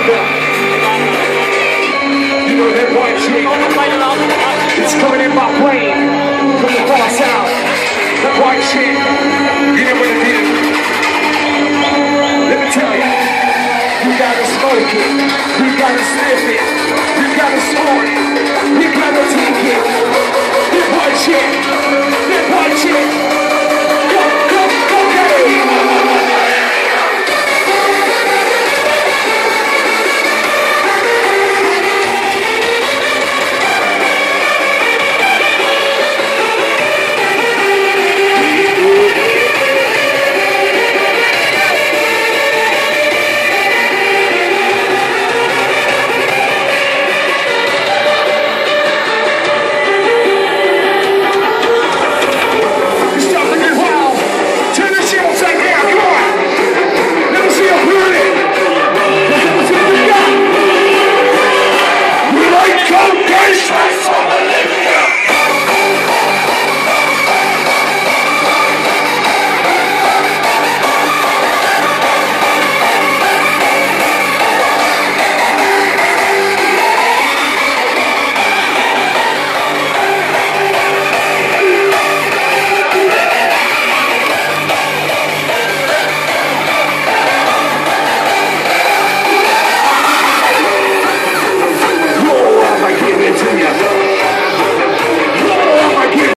You know that white chick. It's coming in by plane from the far south. That white chick. You know what it is. Let me tell you. You gotta smoke it. You gotta sniff it. You gotta snort it. You gotta take it. That white chick. That white chick.